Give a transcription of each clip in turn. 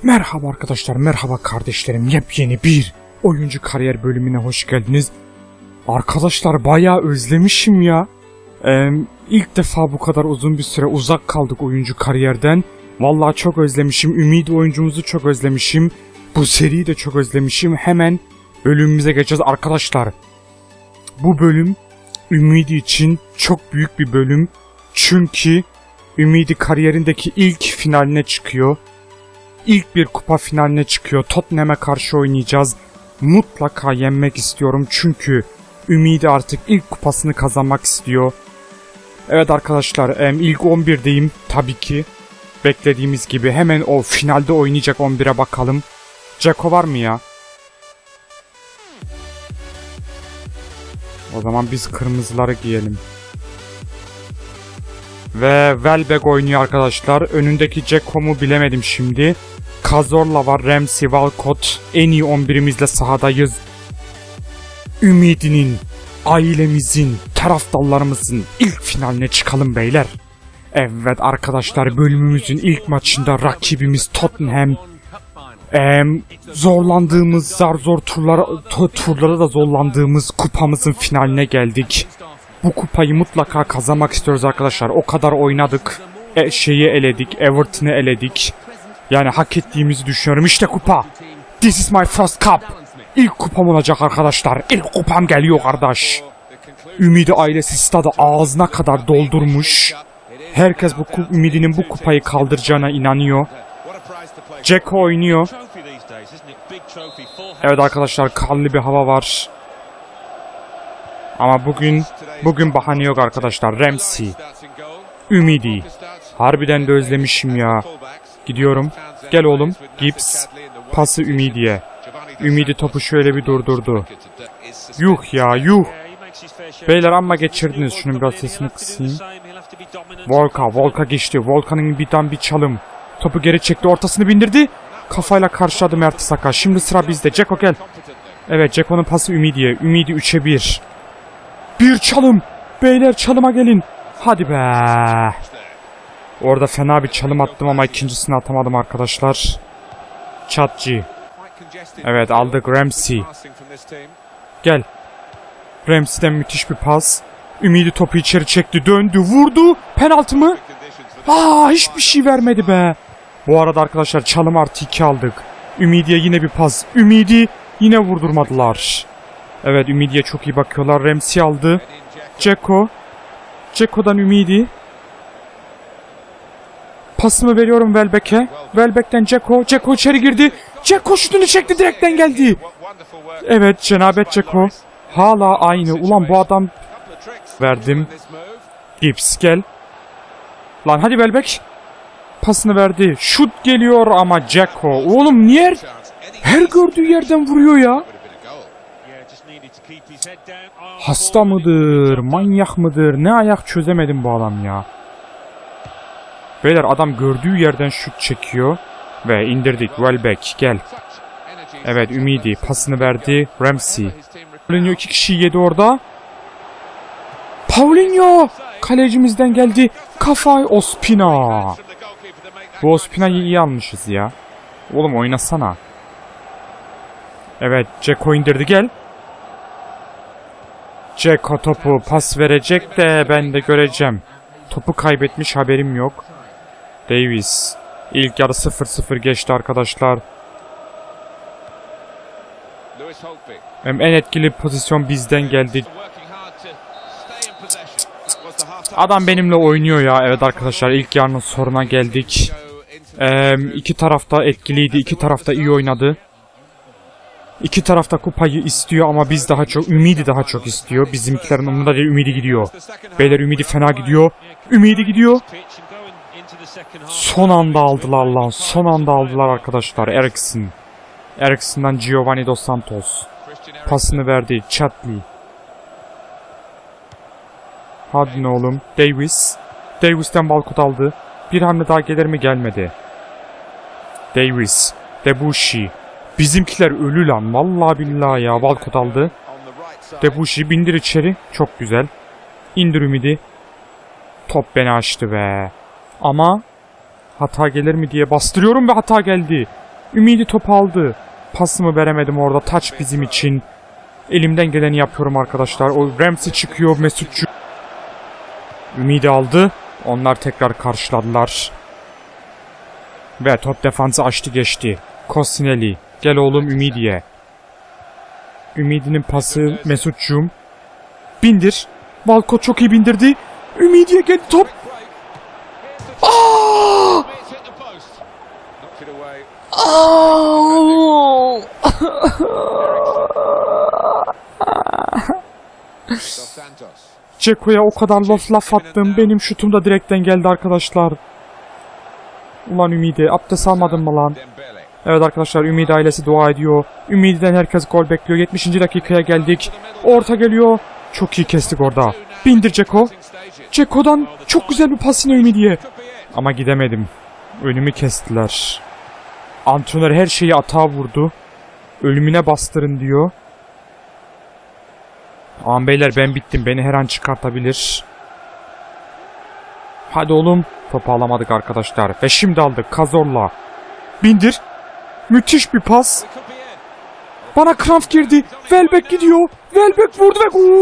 Merhaba arkadaşlar, merhaba kardeşlerim. Yepyeni bir oyuncu kariyer bölümüne hoş geldiniz. Arkadaşlar bayağı özlemişim ya. İlk defa bu kadar uzun bir süre uzak kaldık oyuncu kariyerden. Vallahi çok özlemişim. Ümidi oyuncumuzu çok özlemişim. Bu seriyi de çok özlemişim. Hemen bölümümüze geçeceğiz arkadaşlar. Bu bölüm Ümidi için çok büyük bir bölüm. Çünkü Ümidi kariyerindeki ilk finaline çıkıyor. İlk bir kupa finaline çıkıyor. Tottenham'e karşı oynayacağız. Mutlaka yenmek istiyorum çünkü Ümidi artık ilk kupasını kazanmak istiyor. Evet arkadaşlar, ilk 11'deyim tabii ki. Beklediğimiz gibi hemen o finalde oynayacak 11'e bakalım. Dzeko var mı ya? O zaman biz kırmızıları giyelim. Ve Welbeck oynuyor arkadaşlar. Önündeki Dzeko mu bilemedim şimdi. Cazorla var, Ramsey, Walcott. En iyi 11'imizle sahadayız. Ümidi'nin, ailemizin, taraftarlarımızın ilk finaline çıkalım beyler. Evet arkadaşlar, bölümümüzün ilk maçında rakibimiz Tottenham. Zorlandığımız, zor turlara da zorlandığımız kupamızın finaline geldik. Bu kupayı mutlaka kazanmak istiyoruz arkadaşlar. O kadar oynadık. Şeyi eledik, Everton'ı eledik. Yani hak ettiğimizi düşünüyorum. İşte kupa. This is my first cup. İlk kupam olacak arkadaşlar. İlk kupam geliyor kardeş. Ümidi ailesi stadı ağzına kadar doldurmuş. Herkes Ümidi'nin bu kupayı kaldıracağına inanıyor. Dzeko oynuyor. Evet arkadaşlar, kanlı bir hava var. Ama bugün bahane yok arkadaşlar. Ramsey, Ümidi. Harbiden de özlemişim ya. Gidiyorum. Gel oğlum. Gibbs. Pası Ümidi'ye. Ümidi topu şöyle bir durdurdu. Yuh ya yuh. Beyler amma geçirdiniz. Şunun biraz sesini kısayım. Volka geçti. Volkan'ın bir çalım. Topu geri çekti. Ortasını bindirdi. Kafayla karşıladı Mertesacker. Şimdi sıra bizde. Dzeko gel. Evet, Dzeko'nun pası Ümidi'ye. Ümidi 3'e 1. Bir çalım. Beyler çalıma gelin. Hadi be. Orada fena bir çalım attım ama ikincisini atamadım arkadaşlar. Çatçı. Evet, aldık Ramsey. Gel. Ramsey'den müthiş bir pas. Ümidi topu içeri çekti. Döndü. Vurdu. Penaltı mı? Hiçbir şey vermedi be. Bu arada arkadaşlar çalım artı 2 aldık. Ümidi'ye yine bir pas. Ümidi yine vurdurmadılar. Evet, Ümidi'ye çok iyi bakıyorlar. Ramsey aldı. Dzeko. Dzeko'dan Ümidi. Pasımı veriyorum Welbeck'e. Welbeck'ten Dzeko. Dzeko içeri girdi. Dzeko şutunu çekti, direkten geldi. Evet, cenabet Dzeko. Hala aynı. Ulan bu adam... Verdim. Gibbs gel. Lan hadi Welbeck. Pasını verdi. Şut geliyor ama Dzeko. Oğlum niye her gördüğü yerden vuruyor ya? Hasta mıdır? Manyak mıdır? Ne ayak çözemedim bu adam ya. Beyler adam gördüğü yerden şut çekiyor. Ve indirdik. Welbeck gel. Evet, Ümidi pasını verdi. Ramsey. Paulinho 2 kişiyi yedi orada. Paulinho! Kalecimizden geldi. Kafay Ospina. Bu Ospina'yı iyi almışız ya. Oğlum oynasana. Evet, Dzeko indirdi, gel. Dzeko topu pas verecek de ben de göreceğim. Topu kaybetmiş, haberim yok. Davies. İlk yarı 0-0 geçti arkadaşlar. En etkili pozisyon bizden geldi. Adam benimle oynuyor ya. Evet arkadaşlar, ilk yarının sonuna geldik. İki tarafta etkiliydi. İki tarafta iyi oynadı. İki tarafta kupayı istiyor ama biz daha çok, Ümidi daha çok istiyor. Bizimkilerin umurunda değil, Ümidi gidiyor. Beyler Ümidi fena gidiyor. Ümidi gidiyor. Son anda aldılar lan. Son anda aldılar arkadaşlar. Eriksen. Eriksen'dan Giovanni Dos Santos. Pasını verdi. Chatli. Hadi ne oğlum. Davies. Davies'ten Walcott aldı. Bir hamle daha gelir mi? Gelmedi. Davies. Debussy. Bizimkiler ölü lan. Vallahi billahi ya. Walcott aldı. Debussy bindir içeri. Çok güzel. İndir Ümidi. Top beni açtı be. Ama hata gelir mi diye bastırıyorum ve hata geldi. Ümidi top aldı. Pasımı veremedim orada. Taç bizim için. Elimden geleni yapıyorum arkadaşlar. O Ramsey çıkıyor. Mesutçu. Ümidi aldı. Onlar tekrar karşıladılar. Ve top defansı açtı geçti. Kosinelli. Gel oğlum Ümidi'ye. Ümidi'nin pası Mesutçuğum. Bindir. Walcott çok iyi bindirdi. Ümidi'ye geldi top. Aa! Aa! Ceko'ya o kadar laf attım. Benim şutum da direkten geldi arkadaşlar. Ulan Ümidi, abdest almadın mı lan? Evet arkadaşlar, Ümidi ailesi dua ediyor. Ümidi'den herkes gol bekliyor. 70. dakikaya geldik. Orta geliyor. Çok iyi kestik orada. Bindir Ceko. Ceko'dan çok güzel bir pas yine Ümidi'ye. Ama gidemedim. Önümü kestiler. Antrenör her şeyi atağa vurdu. Ölümüne bastırın diyor. Aman beyler, ben bittim. Beni her an çıkartabilir. Hadi oğlum. Topu alamadık arkadaşlar. Ve şimdi aldık. Cazorla. Bindir. Müthiş bir pas. Bana kramp girdi. Welbeck gidiyor. Welbeck vurdu ve gol.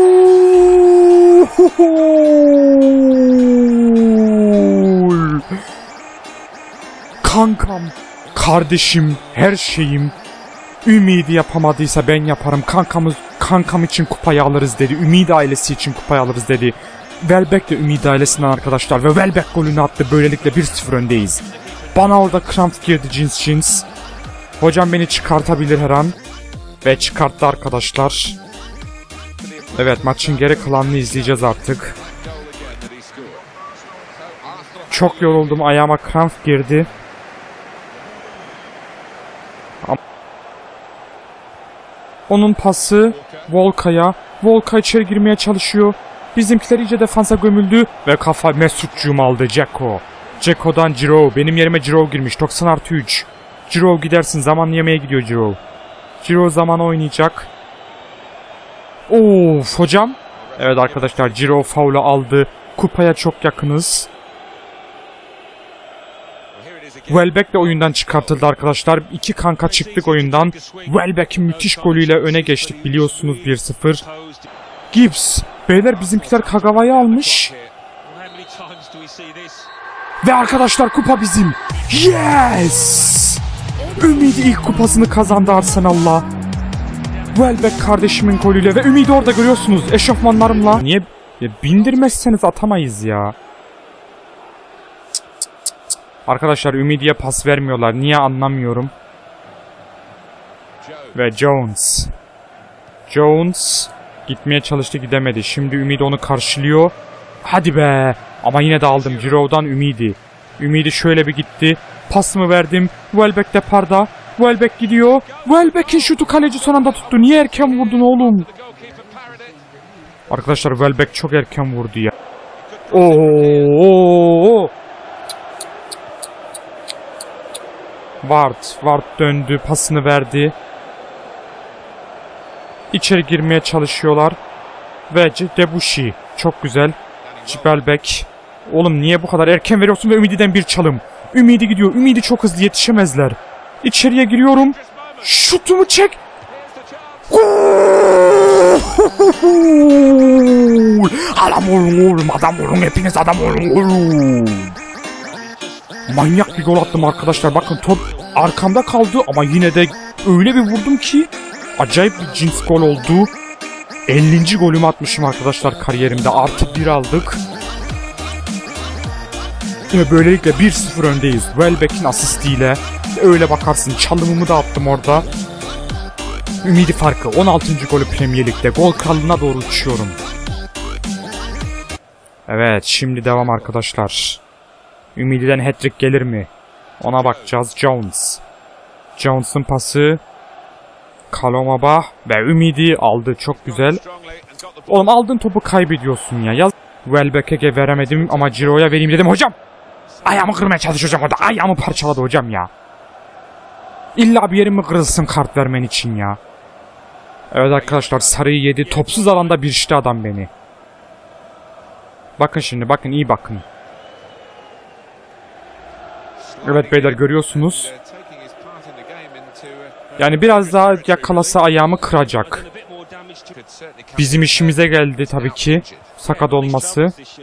Kankam, kardeşim, her şeyim. Ümidi yapamadıysa ben yaparım. Kankam için kupayı alırız dedi. Ümidi ailesi için kupayı alırız dedi. Welbeck de Ümidi ailesinden arkadaşlar. Ve Welbeck golünü attı. Böylelikle 1-0 öndeyiz. Bana orada kramp girdi cins. Hocam beni çıkartabilir her an. Ve çıkarttı arkadaşlar. Evet, maçın geri kalanını izleyeceğiz artık. Çok yoruldum. Ayağıma kramp girdi. Onun pası Volka'ya. Volka içeri girmeye çalışıyor. Bizimkiler iyice defansa gömüldü. Ve kafa Mesutcuğum aldı. Ceko'dan Giroud. Benim yerime Giroud girmiş. 90+3. Giroud gidersin. Zaman yemeye gidiyor Giroud. Giroud zaman oynayacak. Of hocam. Evet arkadaşlar, Giroud faulü aldı. Kupaya çok yakınız. Welbeck de oyundan çıkartıldı arkadaşlar. 2 kanka çıktık oyundan. Welbeck'in müthiş golüyle öne geçtik biliyorsunuz 1-0. Gibbs. Beyler, bizimkiler Kagawa'yı almış. Ve arkadaşlar kupa bizim. Yes! Ümidi ilk kupasını kazandı Arsenal'la. Welbeck kardeşimin golüyle ve Ümidi orada görüyorsunuz eşofmanlarımla. Niye bindirmezseniz atamayız ya. Arkadaşlar Ümidi'ye pas vermiyorlar. Niye anlamıyorum. Ve Jones gitmeye çalıştı, gidemedi. Şimdi Ümidi onu karşılıyor. Hadi be. Ama yine de aldım. Giroud'dan Ümidi. Ümidi şöyle bir gitti. Pasımı verdim. Welbeck deparda. Welbeck gidiyor. Welbeck'in şutu kaleci son anda tuttu. Niye erken vurdun oğlum? Arkadaşlar Welbeck çok erken vurdu ya. Oo. Ward döndü. Pasını verdi. İçeri girmeye çalışıyorlar. Ve Debussy. Çok güzel. Welbeck. Oğlum niye bu kadar erken veriyorsun ve Ümidi'den bir çalım. Ümidi gidiyor. Ümidi çok hızlı, yetişemezler. İçeriye giriyorum. Şutumu çek. Gol! Adam olun oğlum. Adam olun. Hepiniz adam olun. Manyak bir gol attım arkadaşlar. Bakın top arkamda kaldı ama yine de öyle bir vurdum ki acayip bir cins gol oldu. 50. golümü atmışım arkadaşlar kariyerimde. +1 aldık. Ve böylelikle 1-0 öndeyiz. Welbeck'in asistiyle. Öyle bakarsın çalımımı da attım orada. Ümidi farkı. 16. golü Premier Lig'de. Gol krallığına doğru uçuyorum. Evet, şimdi devam arkadaşlar. Ümidi'den hat-trick gelir mi? Ona bakacağız. Jones'un pası. Kalomaba ve Ümidi aldı. Çok güzel. Oğlum aldığın topu kaybediyorsun ya. Welbeck'e veremedim ama Giroud'a vereyim dedim. Hocam! Ayağımı kırmaya çalışacağım orada. Ayağımı parçaladı hocam ya. İlla bir yerim mi kırılsın kart vermen için ya. Evet arkadaşlar, sarıyı yedi. Topsuz alanda bir işte adam beni. Bakın şimdi, bakın, iyi bakın. Evet beyler, görüyorsunuz. Yani biraz daha yakalasa ayağımı kıracak. Bizim işimize geldi tabii ki. Sakat olması.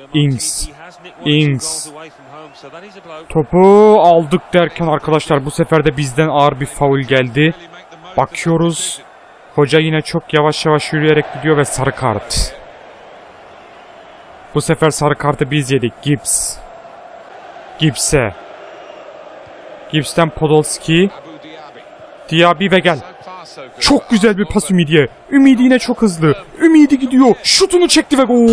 Ings. Topu aldık derken arkadaşlar bu sefer de bizden ağır bir faul geldi. Bakıyoruz. Hoca yine çok yavaş yavaş yürüyerek gidiyor ve sarı kart. Bu sefer sarı kartı biz yedik. Gibbs'e. Gibbs'ten Podolski. Diaby ve gel. Çok güzel bir pas Ümidi'ye. Ümidi yine çok hızlı. Ümidi gidiyor. Şutunu çekti ve gol.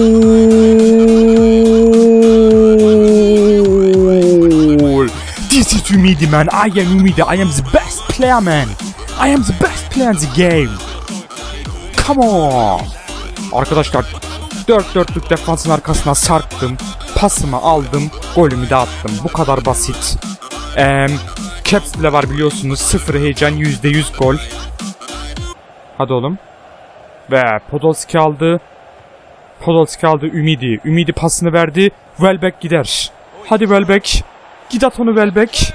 This is Ümidi man. I am Ümidi. I am the best player man. I am the best player in the game. Come on. Arkadaşlar 4-4'lük defansın arkasına sarktım. Pasımı aldım. Golümü de attım. Bu kadar basit. Caps bile var biliyorsunuz. 0 heyecan %100 gol. Hadi oğlum. Ve Podolski aldı. Ümidi pasını verdi. Welbeck gider. Hadi Welbeck. Git at onu Welbeck.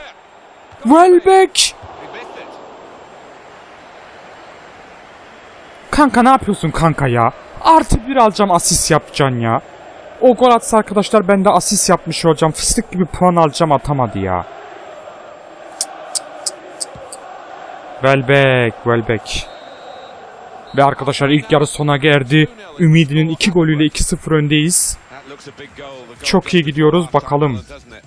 Kanka ne yapıyorsun kanka ya? Artı 1 alacağım, asist yapacaksın ya. O gol atsa arkadaşlar ben de asist yapmış olacağım. Fıstık gibi puan alacağım, atamadı ya. Welbeck. Ve arkadaşlar ilk yarı sona geldi. Ümidi'nin 2 golüyle 2-0 öndeyiz. Çok iyi gidiyoruz bakalım.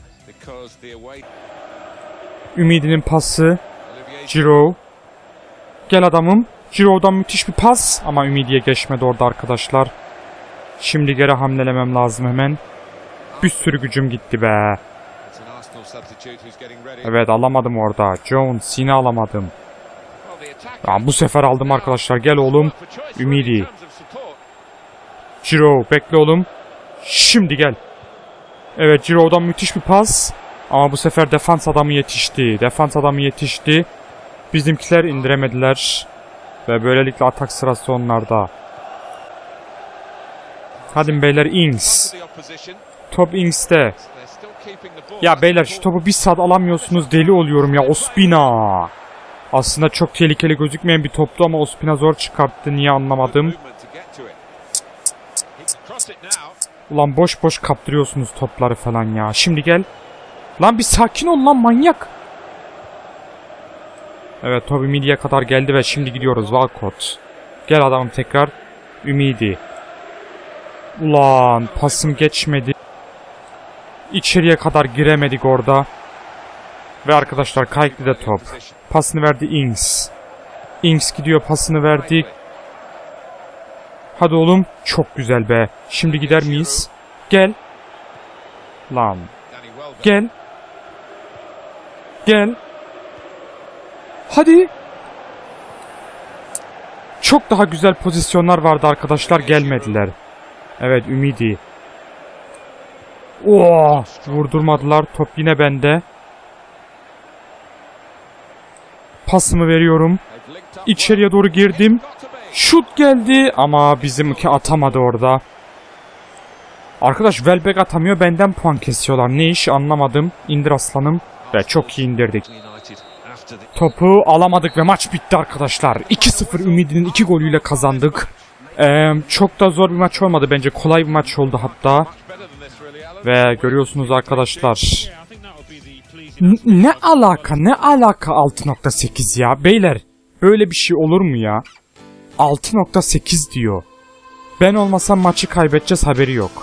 Ümidi'nin pası. Giroud. Gel adamım. Giroud'dan müthiş bir pas. Ama Ümidi'ye geçmedi orada arkadaşlar. Şimdi geri hamlelemem lazım hemen. Bir sürü gücüm gitti be. Evet alamadım orada. Jones yine alamadım. Ya, bu sefer aldım arkadaşlar. Gel oğlum. Ümidi. Giroud bekle oğlum. Şimdi gel. Evet Giroud'dan müthiş bir pas. Ama bu sefer defans adamı yetişti. Bizimkiler indiremediler. Ve böylelikle atak sırası onlarda. Hadi beyler Ings. Top Ings'te. Ya beyler şu topu bir saat alamıyorsunuz, deli oluyorum ya. Ospina. Aslında çok tehlikeli gözükmeyen bir toptu ama Ospina zor çıkarttı. Niye anlamadım. Ulan boş boş kaptırıyorsunuz topları falan ya. Şimdi gel. Lan bir sakin ol lan manyak. Evet top Ümidi'ye kadar geldi ve şimdi gidiyoruz Walcott. Gel adamım tekrar. Ümidi. Ulan pasım geçmedi. İçeriye kadar giremedik orada. Ve arkadaşlar kayıklı da top. Pasını verdi Ings. Ings gidiyor, pasını verdi. Hadi oğlum. Çok güzel be. Şimdi gider miyiz? Gel. Lan. Gel. Hadi. Çok daha güzel pozisyonlar vardı arkadaşlar, gelmediler. Evet Ümidi. Oo, vurdurmadılar. Top yine bende. Pasımı veriyorum. İçeriye doğru girdim. Şut geldi ama bizimki atamadı orada. Arkadaş Welbeck atamıyor, benden puan kesiyorlar. Ne iş anlamadım. İndir aslanım. Ve çok iyi indirdik. Topu alamadık ve maç bitti arkadaşlar. 2-0 Ümidi'nin 2 golüyle kazandık. Çok da zor bir maç olmadı bence. Kolay bir maç oldu hatta. Ve görüyorsunuz arkadaşlar. Ne alaka 6.8 ya beyler. Böyle bir şey olur mu ya? 6.8 diyor. Ben olmasam maçı kaybedeceğiz, haberi yok.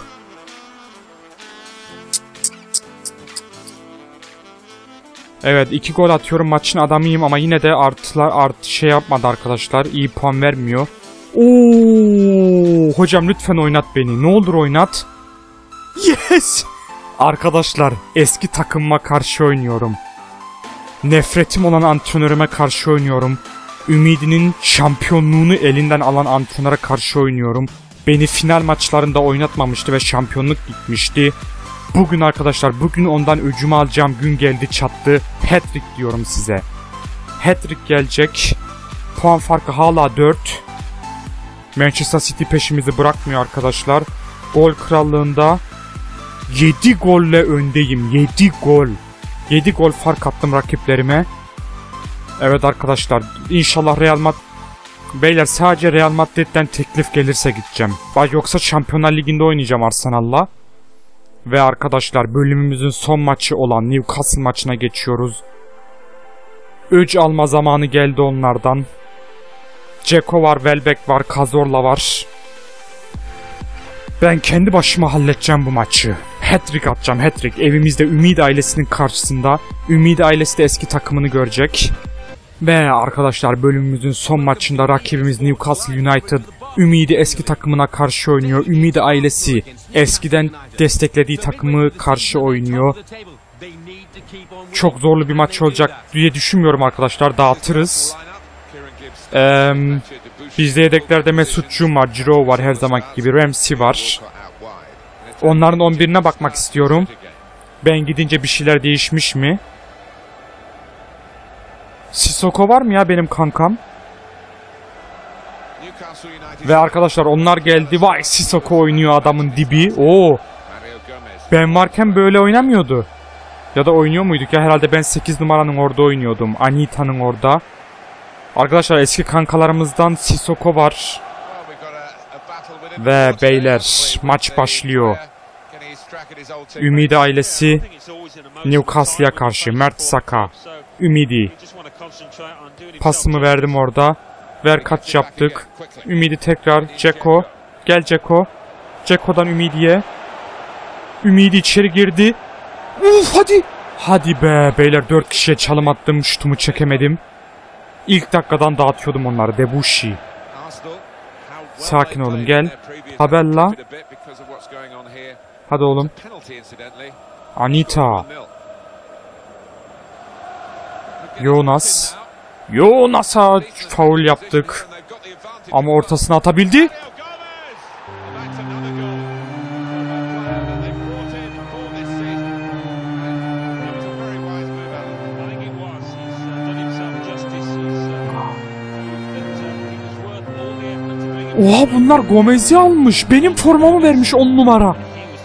Evet 2 gol atıyorum, maçın adamıyım ama yine de şey yapmadı arkadaşlar. İyi puan vermiyor. Oo, hocam lütfen oynat beni. Ne olur oynat. Yes! Arkadaşlar eski takımıma karşı oynuyorum. Nefretim olan antrenörüme karşı oynuyorum. Ümidi'nin şampiyonluğunu elinden alan antrenöre karşı oynuyorum. Beni final maçlarında oynatmamıştı ve şampiyonluk gitmişti. Bugün arkadaşlar, bugün ondan öcümü alacağım gün geldi çattı. Hat-trick diyorum size. Hat-trick gelecek. Puan farkı hala 4. Manchester City peşimizi bırakmıyor arkadaşlar. Gol krallığında 7 golle öndeyim. 7 gol. 7 gol fark attım rakiplerime. Evet arkadaşlar, inşallah Real Madrid... Beyler sadece Real Madrid'den teklif gelirse gideceğim. Yoksa Şampiyonlar Ligi'nde oynayacağım Arsenal'la. Ve arkadaşlar bölümümüzün son maçı olan Newcastle maçına geçiyoruz. Öc alma zamanı geldi onlardan. Dzeko var, Welbeck var, Cazorla var. Ben kendi başıma halledeceğim bu maçı. Hat-trick atacağım, hat-trick. Evimizde Ümidi ailesinin karşısında. Ümidi ailesi de eski takımını görecek. Ve arkadaşlar bölümümüzün son maçında rakibimiz Newcastle United. Ümidi eski takımına karşı oynuyor. Ümidi ailesi eskiden desteklediği takımı karşı oynuyor. Çok zorlu bir maç olacak diye düşünmüyorum arkadaşlar. Dağıtırız. Bizde yedeklerde Mesutcuğum var, Ciro var her zamanki gibi, Ramsey var. Onların 11'ine bakmak istiyorum. Ben gidince bir şeyler değişmiş mi? Sissoko var mı ya benim kankam? Ve arkadaşlar onlar geldi. Vay, Sissoko oynuyor adamın dibi. Oo. Ben varken böyle oynamıyordu. Ya da oynuyor muyduk ya? Herhalde ben 8 numaranın orada oynuyordum. Anita'nın orada. Arkadaşlar eski kankalarımızdan Sissoko var. Ve beyler maç başlıyor. Ümidi ailesi Newcastle'a karşı. Mert Saka. Ümidi. Pasımı verdim orada. Ver kaç yaptık. Ümidi tekrar. Dzeko. Gel Dzeko. Dzeko'dan Ümidi'ye. Ümidi içeri girdi. Uf hadi. Hadi be beyler, 4 kişiye çalım attım. Şutumu çekemedim. İlk dakikadan dağıtıyordum onları. Debussy. Sakin olun, gel. Tabella. Hadi oğlum. Anita. Jonas'a faul yaptık. Ama ortasına atabildi. Oha, bunlar Gomez'i almış. Benim formamı vermiş 10 numara.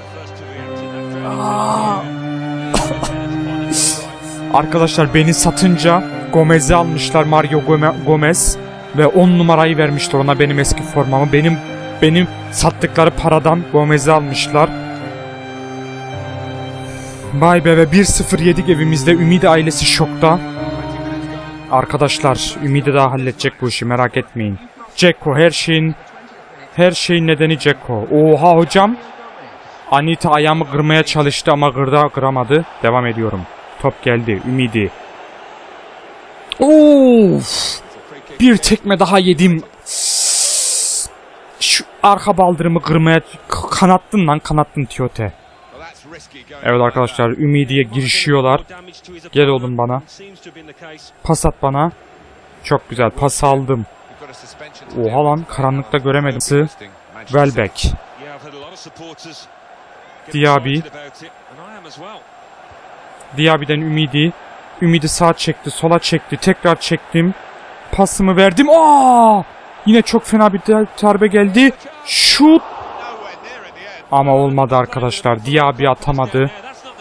Arkadaşlar beni satınca Gomez'i almışlar, Mario Gomez. Ve 10 numarayı vermişler ona, benim eski formamı. Benim sattıkları paradan Gomez'i almışlar. Vay be, ve 1-0 yedik evimizde. Ümidi ailesi şokta. Arkadaşlar Ümidi daha halledecek bu işi, merak etmeyin. Dzeko, her şeyin nedeni Dzeko. Oha hocam. Anita ayağımı kırmaya çalıştı ama kıramadı. Devam ediyorum. Top geldi. Ümidi. Of! Bir tekme daha yedim. Şu arka baldırımı kırmaya kanattın Tiote. Evet arkadaşlar, Ümidi'ye girişiyorlar. Gel oğlum bana. Pas at bana. Çok güzel, pas aldım. Oha lan, karanlıkta göremedim. Welbeck. Diaby'den Ümidi. Ümidi sağa çekti, sola çekti, tekrar çektim. Pasımı verdim. Aa! Yine çok fena bir darbe geldi. Şut! Ama olmadı arkadaşlar. Diaby atamadı.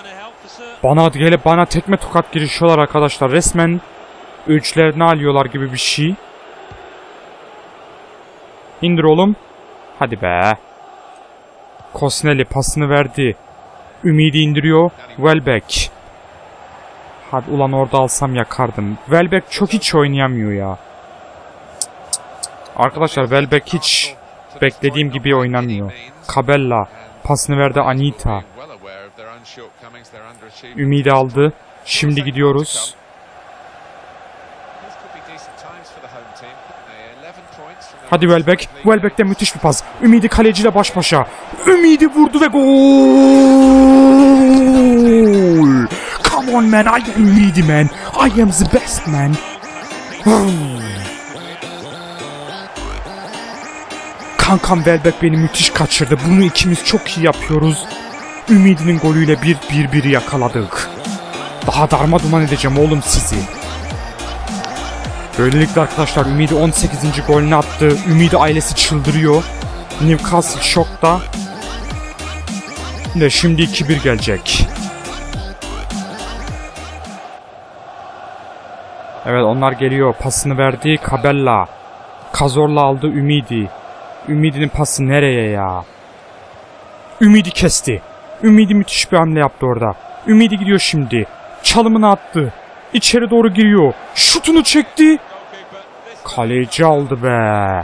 Bana tekme tokat girişiyorlar arkadaşlar. Resmen ölçülerini alıyorlar gibi bir şey. İndir oğlum. Hadi be. Kosnelli pasını verdi. Ümidi indiriyor. Welbeck. Hadi ulan, orada alsam yakardım. Welbeck çok hiç oynayamıyor ya. Arkadaşlar Welbeck hiç beklediğim gibi oynamıyor. Cabella pasını verdi Anita. Ümidi aldı. Şimdi gidiyoruz. Hadi Welbeck. Welbeck'ten müthiş bir pas. Ümidi kaleciyle baş başa. Ümidi vurdu ve gol. Come on man, I am Ümidi man. I am the best man. Kankam Welbeck beni müthiş kaçırdı. Bunu ikimiz çok iyi yapıyoruz. Ümidi'nin golüyle 1-1 yakaladık. Daha darmaduman edeceğim oğlum sizi. Böylelikle arkadaşlar Ümidi 18. golünü attı. Ümidi ailesi çıldırıyor. Newcastle şokta. Ve şimdi 2-1 gelecek. Evet onlar geliyor. Pasını verdi Cabella. Cazorla aldı Ümidi. Ümidi'nin pası nereye ya? Ümidi kesti. Ümidi müthiş bir hamle yaptı orada. Ümidi gidiyor şimdi. Çalımını attı. İçeri doğru giriyor. Şutunu çekti. Kaleci aldı be.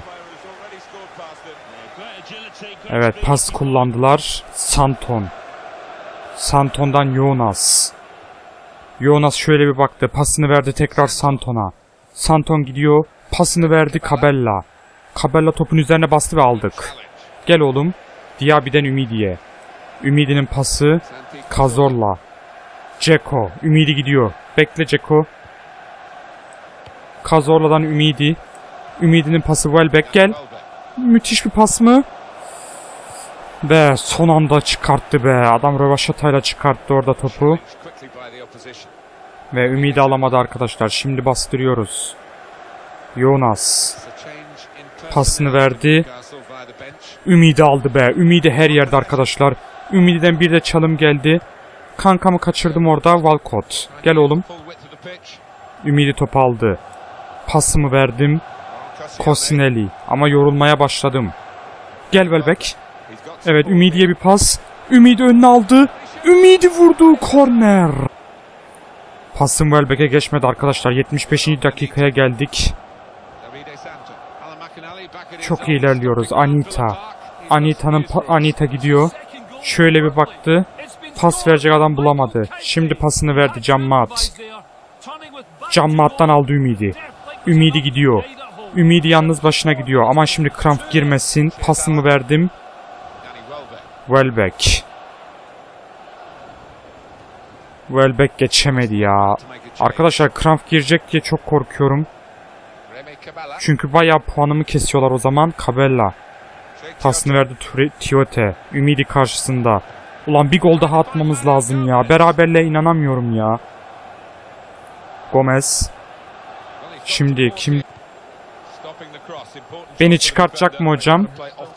Evet pas kullandılar. Santon. Santon'dan Jonas. Jonas şöyle bir baktı. Pasını verdi tekrar Santon'a. Santon gidiyor. Pasını verdi Cabella. Cabella topun üzerine bastı ve aldık. Gel oğlum. Diaby'den Ümidi'ye. Ümidi'nin pası Cazorla. Dzeko. Ümidi gidiyor. Bekle Dzeko. Cazorla'dan Ümidi. Ümidi'nin pası Welbeck gel. Müthiş bir pas mı? Ve son anda çıkarttı be. Adam rövaşatayla çıkarttı orada topu. Ve Ümidi alamadı arkadaşlar. Şimdi bastırıyoruz. Jonas. Pasını verdi. Ümidi aldı be. Ümidi her yerde arkadaşlar. Ümidi'den bir de çalım geldi. Kankamı kaçırdım orada. Walcott. Gel oğlum. Ümidi topu aldı. Pasımı verdim. Cosinelli. Ama yorulmaya başladım. Gel Welbeck. Evet Ümidi'ye bir pas. Ümidi önüne aldı. Ümidi vurdu. Korner. Pasım Welbeck'e geçmedi arkadaşlar. 75. dakikaya geldik. Çok iyi ilerliyoruz. Anita. Anita gidiyor. Şöyle bir baktı. Pas verecek adam bulamadı. Şimdi pasını verdi Cammat. Cammat'tan aldı Ümidi. Ümidi gidiyor. Ümidi yalnız başına gidiyor. Ama şimdi kramp girmesin. Pasımı verdim. Welbeck. Welbeck geçemedi ya. Arkadaşlar kramp girecek diye çok korkuyorum. Çünkü bayağı puanımı kesiyorlar o zaman. Cabella. Pasını verdi Tiote. Ümidi karşısında. Ulan bir gol daha atmamız lazım ya. Beraberliğe inanamıyorum ya. Gomez. Şimdi kim? Beni çıkartacak mı hocam?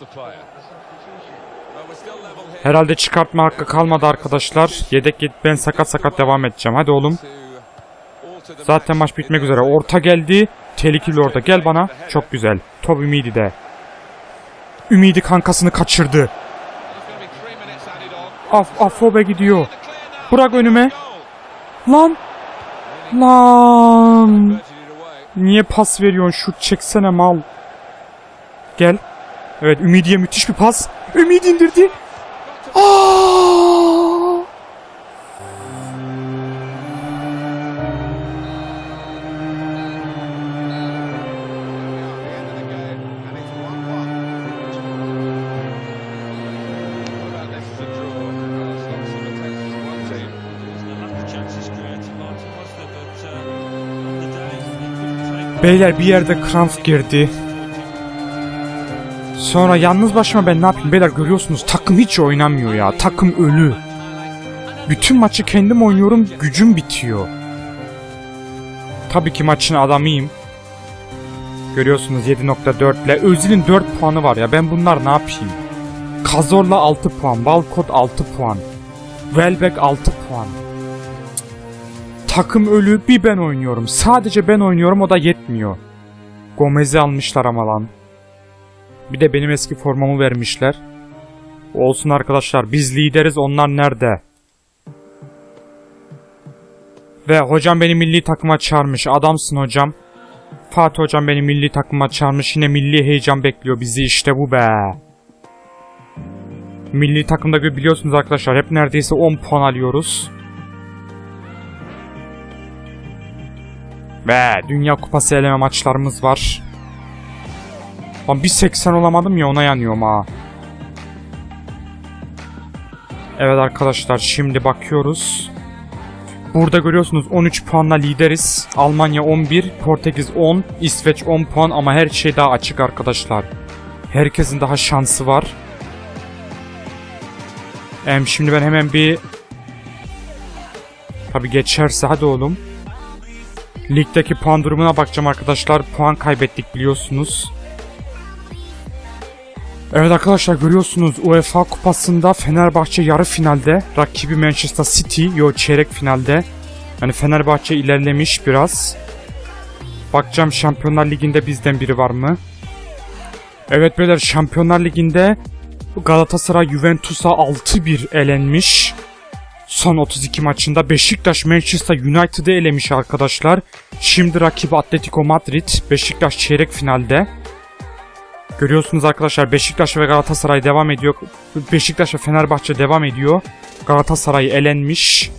Herhalde çıkartma hakkı kalmadı arkadaşlar. Yedek ben sakat devam edeceğim. Hadi oğlum. Zaten maç bitmek üzere. Orta geldi. Tehlikeli orta. Gel bana. Çok güzel. Top Ümidi'de. Ümidi kankasını kaçırdı. Afobe gidiyor. Bırak önüme. Lan. Niye pas veriyorsun? Şut çeksene mal. Gel. Evet Ümidi'ye müthiş bir pas. Ümidi indirdi. Beyler bir yerde kramp girdi. Sonra yalnız başıma ben ne yapayım beyler, görüyorsunuz takım hiç oynamıyor ya. Takım ölü. Bütün maçı kendim oynuyorum, gücüm bitiyor. Tabii ki maçın adamıyım. Görüyorsunuz 7.4 ile Özil'in 4 puanı var ya, ben bunlar ne yapayım? Cazorla 6 puan, Walcott 6 puan, Welbeck 6 puan. Takım ölü, bir ben oynuyorum. Sadece ben oynuyorum, o da yetmiyor. Gomez'i almışlar ama lan. Bir de benim eski formamı vermişler. Olsun arkadaşlar, biz lideriz, onlar nerede? Ve hocam beni milli takıma çağırmış. Adamsın hocam. Fatih hocam beni milli takıma çağırmış. Yine milli heyecan bekliyor bizi, işte bu be. Milli takımda biliyorsunuz arkadaşlar, hep neredeyse 10 puan alıyoruz. Ve Dünya Kupası eleme maçlarımız var. Lan 1.80 olamadım ya, ona yanıyorum ha. Evet arkadaşlar, şimdi bakıyoruz. Burada görüyorsunuz 13 puanla lideriz. Almanya 11, Portekiz 10, İsveç 10 puan ama her şey daha açık arkadaşlar. Herkesin daha şansı var. Şimdi ben hemen bir... Tabi geçerse hadi oğlum. Ligdeki puan durumuna bakacağım arkadaşlar. Puan kaybettik biliyorsunuz. Evet arkadaşlar, görüyorsunuz UEFA Kupası'nda Fenerbahçe yarı finalde. Rakibi Manchester City çeyrek finalde. Yani Fenerbahçe ilerlemiş biraz. Bakacağım Şampiyonlar Ligi'nde bizden biri var mı? Evet beyler, Şampiyonlar Ligi'nde Galatasaray Juventus'a 6-1 elenmiş. Son 32 maçında Beşiktaş Manchester United'ı elemiş arkadaşlar. Şimdi rakibi Atletico Madrid. Beşiktaş çeyrek finalde. Görüyorsunuz arkadaşlar, Beşiktaş ve Galatasaray devam ediyor. Beşiktaş ve Fenerbahçe devam ediyor. Galatasaray elenmiş.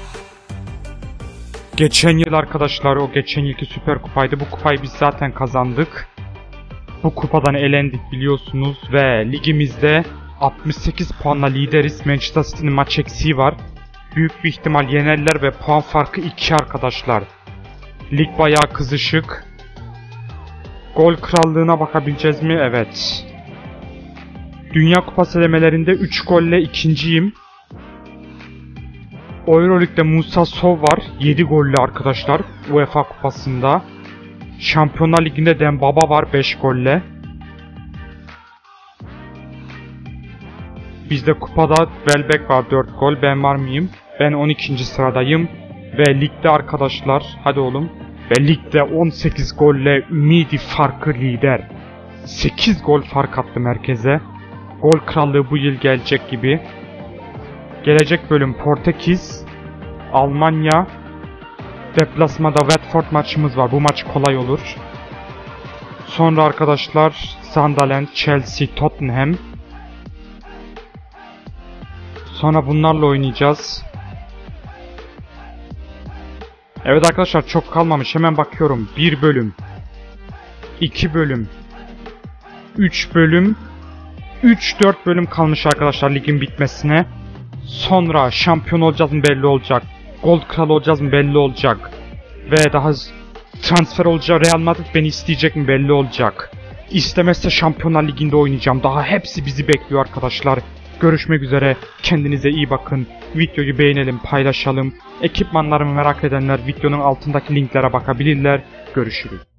Geçen yıl arkadaşlar, o geçen yılki Süper Kupaydı. Bu kupayı biz zaten kazandık. Bu kupadan elendik biliyorsunuz ve ligimizde 68 puanla lideriz. Manchester City'nin maç eksiği var. Büyük bir ihtimal yenerler ve puan farkı 2 arkadaşlar. Lig bayağı kızışık. Gol krallığına bakabileceğiz mi? Evet. Dünya Kupası elemelerinde 3 golle ikinciyim. Euroleague'de Musa Sov var. 7 golle arkadaşlar. UEFA Kupası'nda. Şampiyonlar Ligi'nde Dembaba var 5 golle. Bizde kupada Welbeck var 4 gol. Ben var mıyım? Ben 12. sıradayım. Ve ligde arkadaşlar, hadi oğlum. Ve ligde 18 golle Ümidi farkı lider. 8 gol fark attım herkese. Gol krallığı bu yıl gelecek gibi. Gelecek bölüm Portekiz, Almanya, deplasmada Watford maçımız var. Bu maç kolay olur. Sonra arkadaşlar Sunderland, Chelsea, Tottenham. Sonra bunlarla oynayacağız. Evet arkadaşlar, çok kalmamış. Hemen bakıyorum. 1 bölüm, 2 bölüm, 3 bölüm, 3-4 bölüm kalmış arkadaşlar ligin bitmesine. Sonra şampiyon olacağız mı belli olacak. Gold kralı olacağız mı belli olacak. Ve daha transfer olacak, Real Madrid beni isteyecek mi belli olacak. İstemezse Şampiyonlar Ligi'nde oynayacağım. Daha hepsi bizi bekliyor arkadaşlar. Görüşmek üzere. Kendinize iyi bakın. Videoyu beğenelim, paylaşalım. Ekipmanlarımı merak edenler videonun altındaki linklere bakabilirler. Görüşürüz.